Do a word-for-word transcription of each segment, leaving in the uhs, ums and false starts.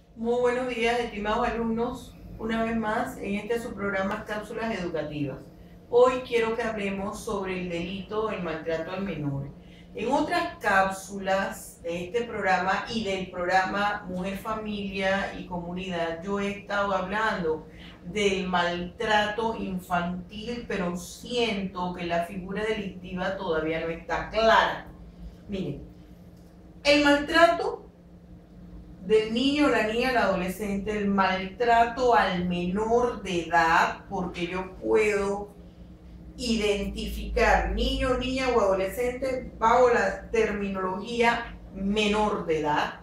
Muy buenos días, estimados alumnos, una vez más en este su programa Cápsulas Educativas. Hoy quiero que hablemos sobre el delito del maltrato al menor. En otras cápsulas de este programa y del programa Mujer, Familia y Comunidad, yo he estado hablando del maltrato infantil, pero siento que la figura delictiva todavía no está clara. Miren, el maltrato del niño, la niña, el adolescente, el maltrato al menor de edad, porque yo puedo identificar niño, niña o adolescente bajo la terminología menor de edad,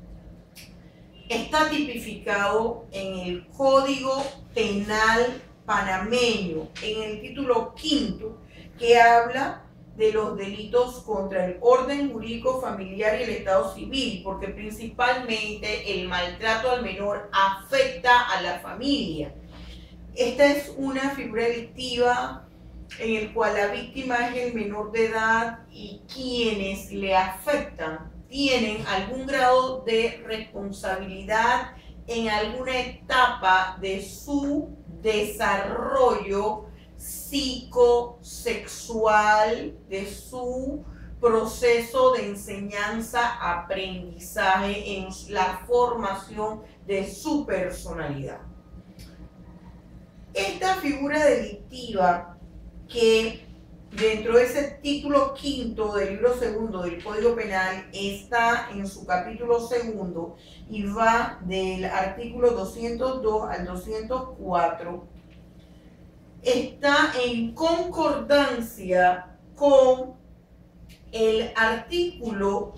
está tipificado en el Código Penal panameño, en el título quinto, que habla de los delitos contra el orden jurídico familiar y el Estado civil, porque principalmente el maltrato al menor afecta a la familia. Esta es una figura delictiva en el cual la víctima es el menor de edad y quienes le afectan tienen algún grado de responsabilidad en alguna etapa de su desarrollo psicosexual, de su proceso de enseñanza-aprendizaje, en la formación de su personalidad. Esta figura delictiva que dentro de ese título quinto del libro segundo del Código Penal está en su capítulo segundo y va del artículo doscientos dos al doscientos cuatro, está en concordancia con el artículo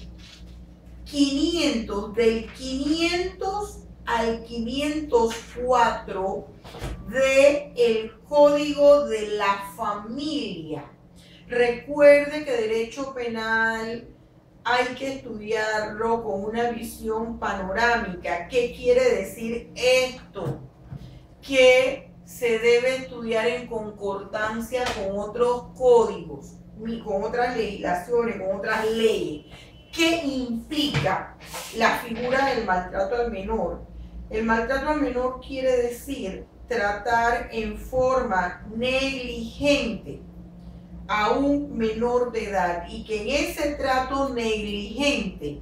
quinientos, del quinientos al quinientos cuatro del Código de la Familia. Recuerde que derecho penal hay que estudiarlo con una visión panorámica. ¿Qué quiere decir esto? Que se debe estudiar en concordancia con otros códigos, con otras legislaciones, con otras leyes. ¿Qué implica la figura del maltrato al menor? El maltrato al menor quiere decir tratar en forma negligente a un menor de edad, y que en ese trato negligente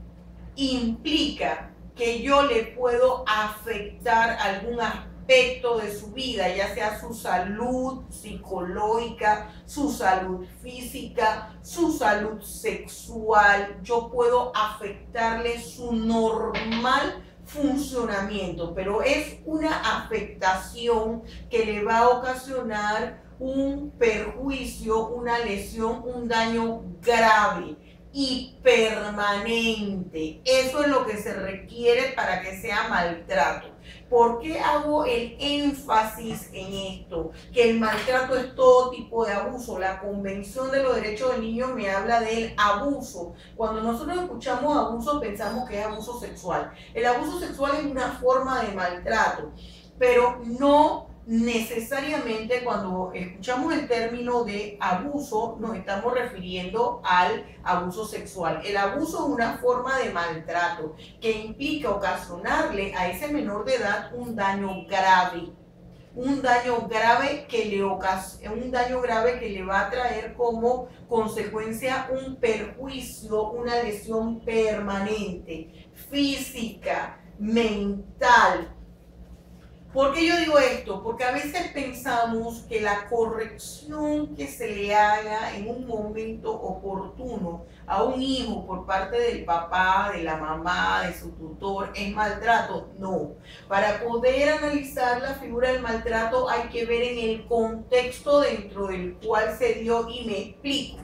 implica que yo le puedo afectar algún aspecto de su vida, ya sea su salud psicológica, su salud física, su salud sexual. Yo puedo afectarle su normal funcionamiento, pero es una afectación que le va a ocasionar un perjuicio, una lesión, un daño grave y permanente. Eso es lo que se requiere para que sea maltrato. ¿Por qué hago el énfasis en esto? Que el maltrato es todo tipo de abuso. La Convención de los Derechos del Niño me habla del abuso. Cuando nosotros escuchamos abuso, pensamos que es abuso sexual. El abuso sexual es una forma de maltrato, pero no necesariamente cuando escuchamos el término de abuso nos estamos refiriendo al abuso sexual. El abuso es una forma de maltrato que implica ocasionarle a ese menor de edad un daño grave, un daño grave que le ocasiona, un daño grave que le va a traer como consecuencia un perjuicio, una lesión permanente, física, mental. ¿Por qué yo digo esto? Porque a veces pensamos que la corrección que se le haga en un momento oportuno a un hijo por parte del papá, de la mamá, de su tutor, es maltrato. No. Para poder analizar la figura del maltrato hay que ver en el contexto dentro del cual se dio, y me explico.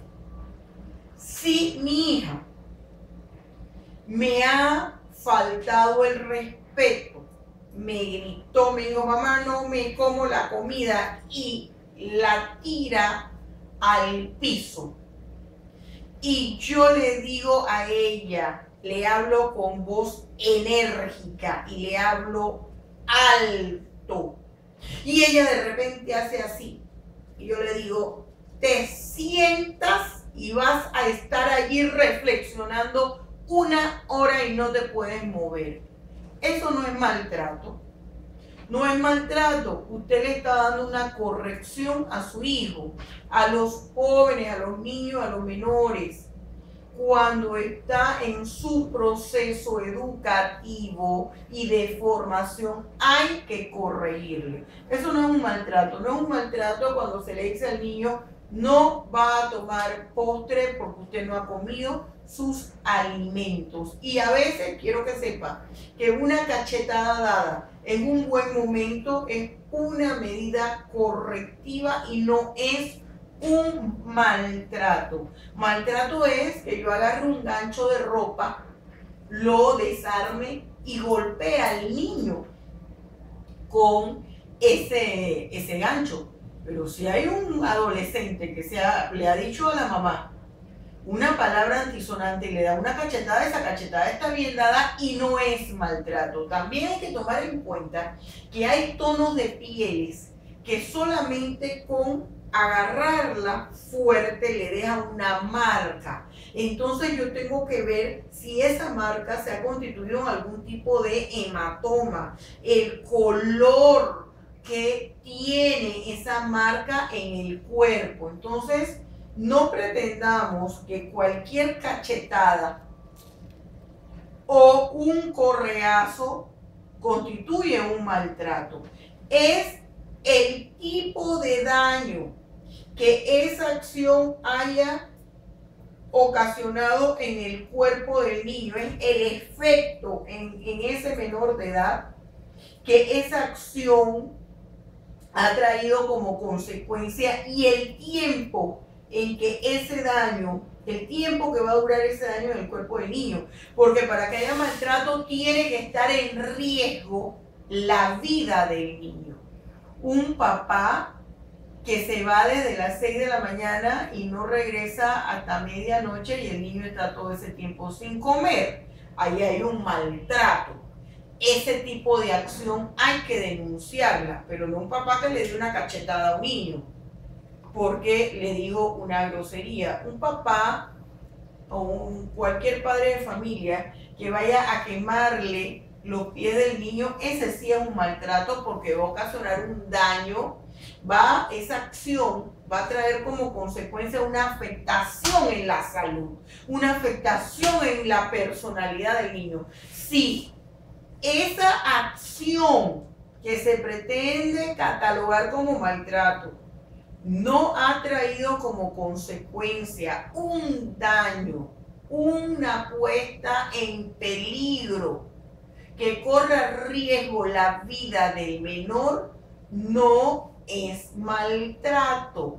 Si mi hija me ha faltado el respeto, me gritó, me dijo, mamá, no me como la comida, y la tira al piso, y yo le digo a ella, le hablo con voz enérgica y le hablo alto, y ella de repente hace así, y yo le digo, te sientas y vas a estar allí reflexionando una hora y no te puedes mover. Eso no es maltrato. No es maltrato. Usted le está dando una corrección a su hijo, a los jóvenes, a los niños, a los menores. Cuando está en su proceso educativo y de formación, hay que corregirle. Eso no es un maltrato. No es un maltrato cuando se le dice al niño: no va a tomar postre porque usted no ha comido sus alimentos. Y a veces quiero que sepa que una cachetada dada en un buen momento es una medida correctiva y no es un maltrato. Maltrato es que yo agarre un gancho de ropa, lo desarme y golpee al niño con ese, ese gancho. Pero si hay un adolescente que se ha, le ha dicho a la mamá una palabra antisonante y le da una cachetada, esa cachetada está bien dada y no es maltrato. También hay que tomar en cuenta que hay tonos de pieles que solamente con agarrarla fuerte le deja una marca. Entonces yo tengo que ver si esa marca se ha constituido en algún tipo de hematoma, el color que tiene esa marca en el cuerpo. Entonces no pretendamos que cualquier cachetada o un correazo constituye un maltrato. Es el tipo de daño que esa acción haya ocasionado en el cuerpo del niño, es el efecto en, en ese menor de edad que esa acción ha traído como consecuencia y el tiempo en que ese daño, el tiempo que va a durar ese daño en el cuerpo del niño. Porque para que haya maltrato tiene que estar en riesgo la vida del niño. Un papá que se va desde las seis de la mañana y no regresa hasta medianoche y el niño está todo ese tiempo sin comer. Ahí hay un maltrato. Ese tipo de acción hay que denunciarla, pero no un papá que le dio una cachetada a un niño porque le dijo una grosería. Un papá o un, cualquier padre de familia que vaya a quemarle los pies del niño, ese sí es un maltrato porque va a ocasionar un daño, va, esa acción va a traer como consecuencia una afectación en la salud, una afectación en la personalidad del niño. Sí, esa acción que se pretende catalogar como maltrato no ha traído como consecuencia un daño, una puesta en peligro que corra riesgo la vida del menor, no es maltrato.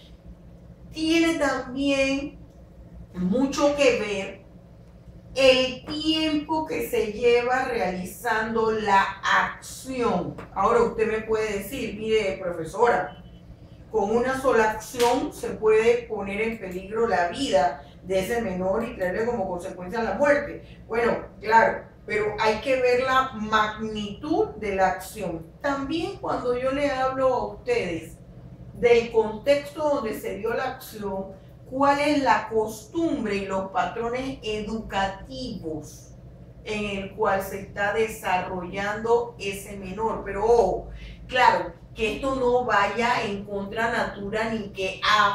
Tiene también mucho que ver el tiempo que se lleva realizando la acción. Ahora usted me puede decir: mire, profesora, con una sola acción se puede poner en peligro la vida de ese menor y traerle como consecuencia la muerte. Bueno, claro, pero hay que ver la magnitud de la acción. También cuando yo le hablo a ustedes del contexto donde se dio la acción, cuál es la costumbre y los patrones educativos en el cual se está desarrollando ese menor. Pero ojo, claro, que esto no vaya en contra natura ni que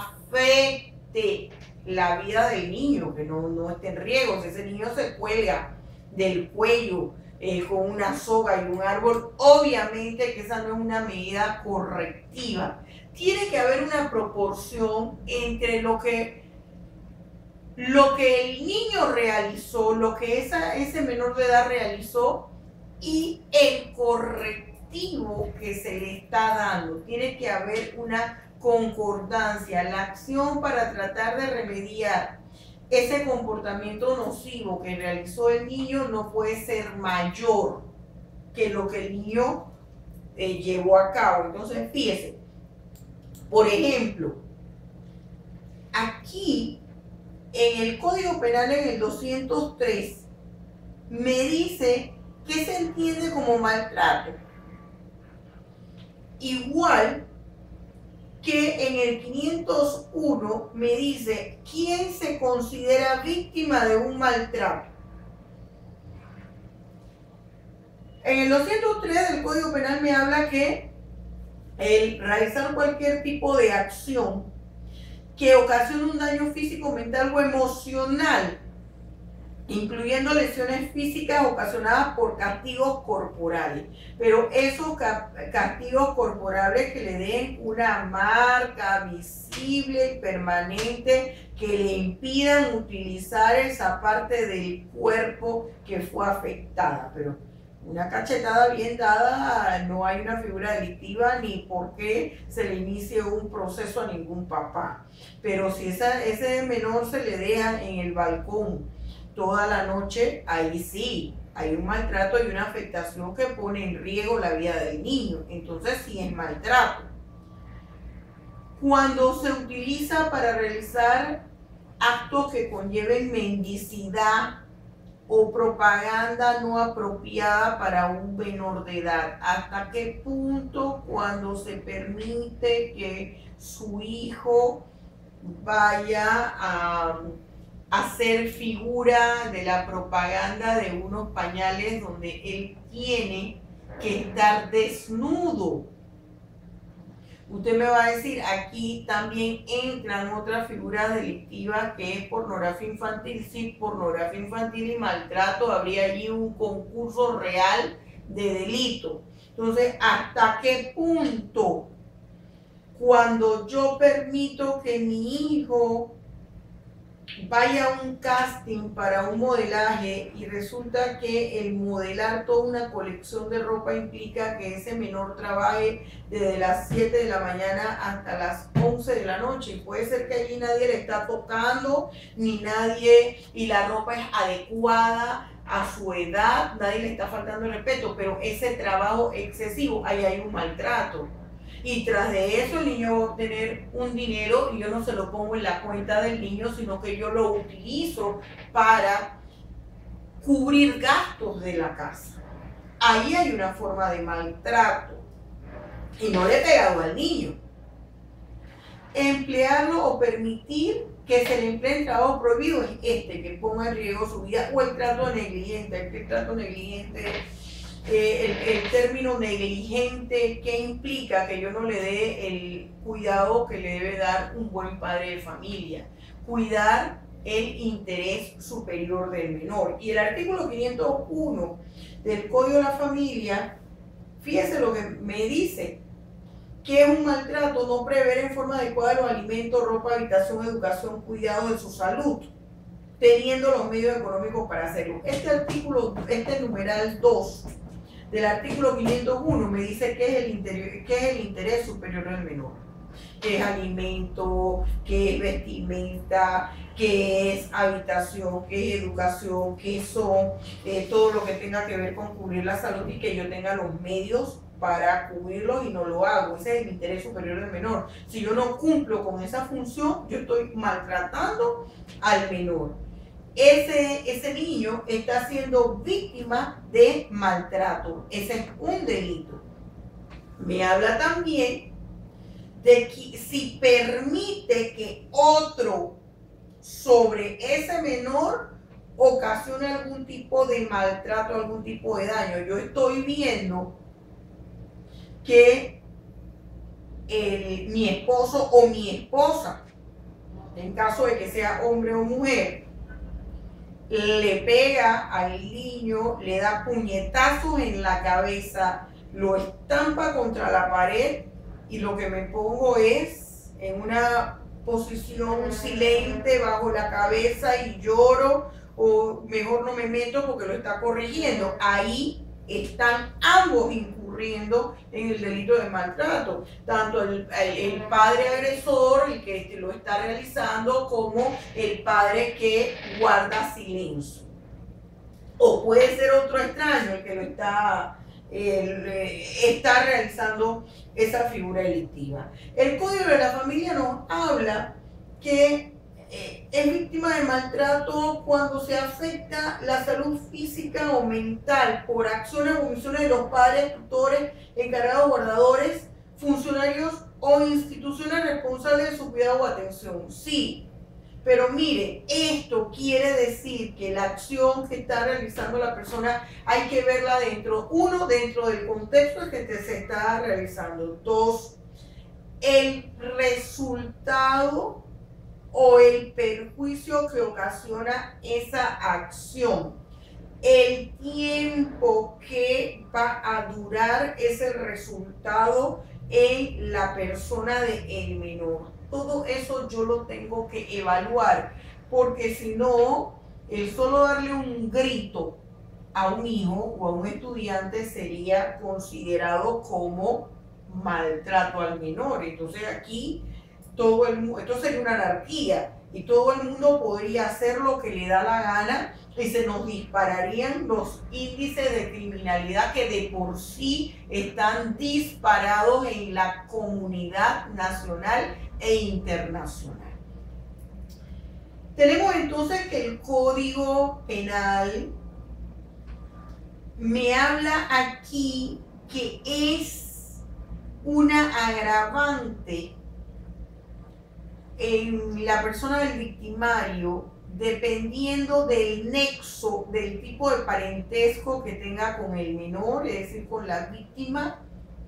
afecte la vida del niño, que no, no esté en riesgo. Si ese niño se cuelga del cuello eh, con una soga y un árbol, obviamente que esa no es una medida correctiva. Tiene que haber una proporción entre lo que, lo que el niño realizó, lo que esa, ese menor de edad realizó y el correctivo que se le está dando. Tiene que haber una concordancia. La acción para tratar de remediar ese comportamiento nocivo que realizó el niño no puede ser mayor que lo que el niño eh, llevó a cabo. Entonces, fíjese, por ejemplo, aquí en el Código Penal, en el doscientos tres, me dice qué se entiende como maltrato. Igual que en el quinientos uno me dice quién se considera víctima de un maltrato. en el doscientos tres del Código Penal me habla que el realizar cualquier tipo de acción que ocasione un daño físico, mental o emocional, incluyendo lesiones físicas ocasionadas por castigos corporales. Pero esos castigos corporales que le den una marca visible y permanente que le impidan utilizar esa parte del cuerpo que fue afectada. Pero una cachetada bien dada, no hay una figura delictiva ni por qué se le inicie un proceso a ningún papá. Pero si esa, ese menor se le deja en el balcón toda la noche, ahí sí, hay un maltrato y una afectación que pone en riesgo la vida del niño. Entonces sí es maltrato. Cuando se utiliza para realizar actos que conlleven mendicidad o propaganda no apropiada para un menor de edad, ¿hasta qué punto cuando se permite que su hijo vaya a hacer figura de la propaganda de unos pañales donde él tiene que estar desnudo? Usted me va a decir, aquí también entran otras figuras delictivas que es pornografía infantil. Sí, pornografía infantil y maltrato, habría allí un concurso real de delito. Entonces, ¿hasta qué punto cuando yo permito que mi hijo vaya a un casting para un modelaje y resulta que el modelar toda una colección de ropa implica que ese menor trabaje desde las siete de la mañana hasta las once de la noche? Y puede ser que allí nadie le está tocando, ni nadie, y la ropa es adecuada a su edad, nadie le está faltando el respeto, pero ese trabajo excesivo, ahí hay un maltrato. Y tras de eso el niño va a obtener un dinero y yo no se lo pongo en la cuenta del niño, sino que yo lo utilizo para cubrir gastos de la casa. Ahí hay una forma de maltrato y no le he pegado al niño. Emplearlo o permitir que se le emplee el trabajo prohibido es este, que ponga en riesgo su vida, o el trato negligente. El trato negligente Eh, el, el término negligente, ¿qué implica? Que yo no le dé el cuidado que le debe dar un buen padre de familia. Cuidar el interés superior del menor. Y el artículo quinientos uno del Código de la Familia, fíjese lo que me dice, que es un maltrato no prever en forma adecuada los alimentos, ropa, habitación, educación, cuidado de su salud, teniendo los medios económicos para hacerlo. Este artículo, este numeral dos del artículo quinientos uno me dice que es el interés, que es el interés superior del menor, que es alimento, que es vestimenta, que es habitación, que es educación, que son eh, todo lo que tenga que ver con cubrir la salud y que yo tenga los medios para cubrirlo y no lo hago. Ese es el interés superior del menor. Si yo no cumplo con esa función, yo estoy maltratando al menor. Ese, ese niño está siendo víctima de maltrato. Ese es un delito. Me habla también de que si permite que otro sobre ese menor ocasione algún tipo de maltrato, algún tipo de daño. Yo estoy viendo que el, mi esposo o mi esposa, en caso de que sea hombre o mujer, le pega al niño, le da puñetazos en la cabeza, lo estampa contra la pared y lo que me pongo es en una posición silente bajo la cabeza y lloro, o mejor no me meto porque lo está corrigiendo. Ahí están ambos incurriendo en el delito de maltrato, tanto el, el, el padre agresor, el que lo está realizando, como el padre que guarda silencio. O puede ser otro extraño el que lo está, el, está realizando esa figura delictiva. El Código de la Familia nos habla que Eh, es víctima de maltrato cuando se afecta la salud física o mental por acciones o omisiones de los padres, tutores, encargados, guardadores, funcionarios o instituciones responsables de su cuidado o atención. Sí, Pero mire, esto quiere decir que la acción que está realizando la persona hay que verla dentro, uno, dentro del contexto en que se está realizando. Dos, el resultado o el perjuicio que ocasiona esa acción. El tiempo que va a durar ese resultado en la persona del menor. Todo eso yo lo tengo que evaluar, porque si no, el solo darle un grito a un hijo o a un estudiante sería considerado como maltrato al menor. Entonces aquí todo el mundo, esto sería una anarquía y todo el mundo podría hacer lo que le da la gana y se nos dispararían los índices de criminalidad que de por sí están disparados en la comunidad nacional e internacional. Tenemos entonces que el Código Penal me habla aquí que es una agravante en la persona del victimario dependiendo del nexo, del tipo de parentesco que tenga con el menor, es decir, con la víctima,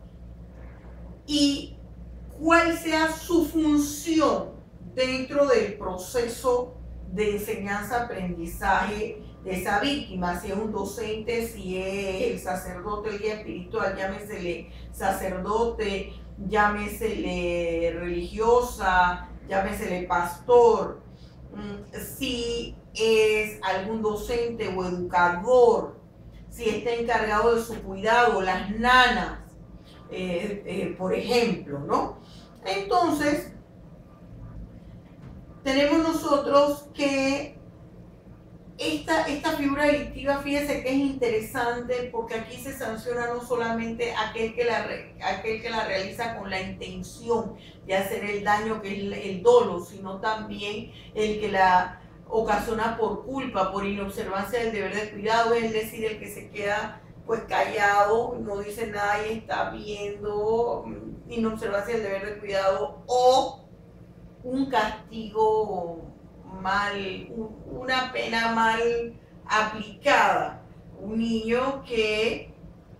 y cuál sea su función dentro del proceso de enseñanza-aprendizaje de esa víctima, si es un docente, si es el sacerdote, el guía espiritual, llámesele sacerdote, llámesele religiosa, llámesele pastor, si es algún docente o educador, si está encargado de su cuidado, las nanas, eh, eh, por ejemplo, ¿no? Entonces, tenemos nosotros que esta, esta figura delictiva, fíjense que es interesante porque aquí se sanciona no solamente aquel que la, aquel que la realiza con la intención de hacer el daño, que es el, el dolo, sino también el que la ocasiona por culpa, por inobservancia del deber de cuidado, es decir, el que se queda pues callado, no dice nada y está viendo, inobservancia del deber de cuidado, o un castigo mal, una pena mal aplicada. Un niño que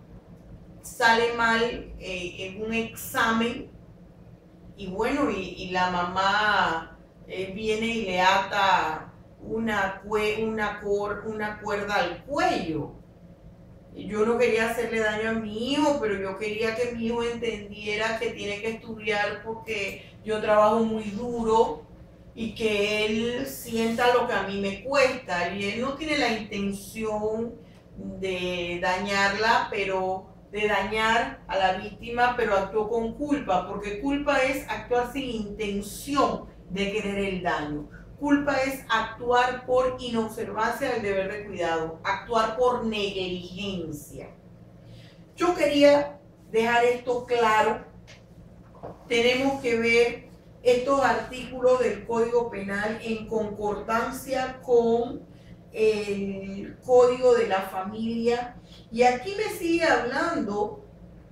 sale mal eh, en un examen y bueno, y, y la mamá eh, viene y le ata una, una, cor, una cuerda al cuello. Yo no quería hacerle daño a mi hijo, pero yo quería que mi hijo entendiera que tiene que estudiar porque yo trabajo muy duro y que él sienta lo que a mí me cuesta. Y él no tiene la intención de dañarla, pero de dañar a la víctima, pero actuó con culpa, porque culpa es actuar sin intención de querer el daño. Culpa es actuar por inobservancia del deber de cuidado, actuar por negligencia. Yo quería dejar esto claro. Tenemos que ver estos artículos del Código Penal en concordancia con el Código de la Familia. Y aquí me sigue hablando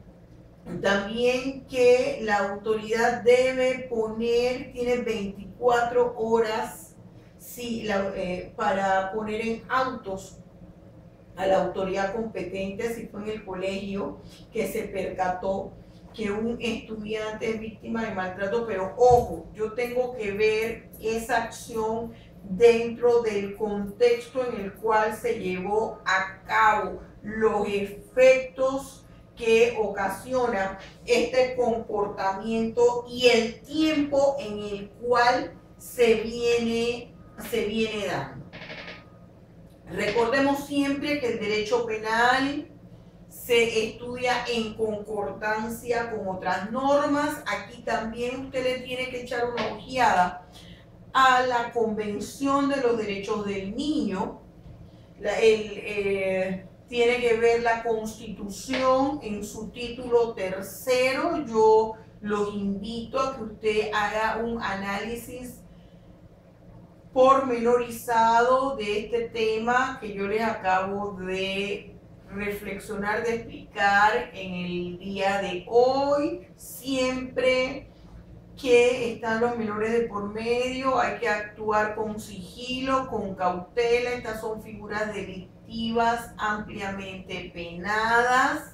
también que la autoridad debe poner, tiene veinticuatro horas sí, la, eh, para poner en autos a la autoridad competente, si fue en el colegio que se percató que un estudiante es víctima de maltrato, pero ojo, yo tengo que ver esa acción dentro del contexto en el cual se llevó a cabo, los efectos que ocasiona este comportamiento y el tiempo en el cual se viene, se viene dando. Recordemos siempre que el derecho penal se estudia en concordancia con otras normas. Aquí también usted le tiene que echar una ojeada a la Convención de los Derechos del Niño. La, el, eh, tiene que ver la Constitución en su título tercero. Yo los invito a que usted haga un análisis pormenorizado de este tema que yo les acabo de reflexionar, de explicar en el día de hoy. Siempre que están los menores de por medio, hay que actuar con sigilo, con cautela. Estas son figuras delictivas ampliamente penadas.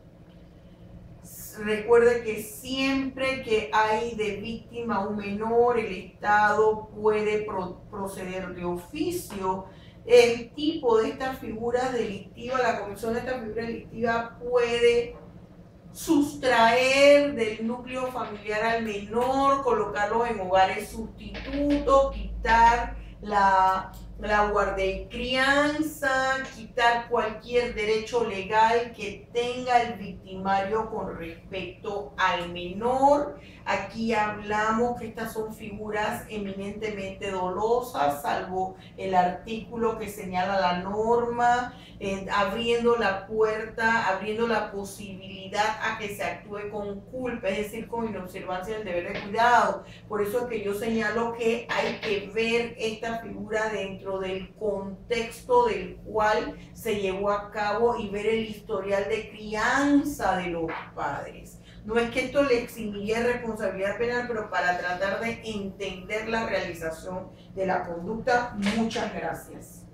Recuerde que siempre que hay de víctima un menor, el Estado puede pro proceder de oficio. El tipo de esta figura delictiva, la comisión de esta figura delictiva puede sustraer del núcleo familiar al menor, colocarlo en hogares sustitutos, quitar la, la guardia y crianza, quitar cualquier derecho legal que tenga el victimario con respecto al menor. Aquí hablamos que estas son figuras eminentemente dolosas, salvo el artículo que señala la norma, eh, abriendo la puerta, abriendo la posibilidad a que se actúe con culpa, es decir, con inobservancia del deber de cuidado. Por eso es que yo señalo que hay que ver esta figura dentro del contexto del cual se llevó a cabo y ver el historial de crianza de los padres. No es que esto le eximiría responsabilidad penal, pero para tratar de entender la realización de la conducta. Muchas gracias.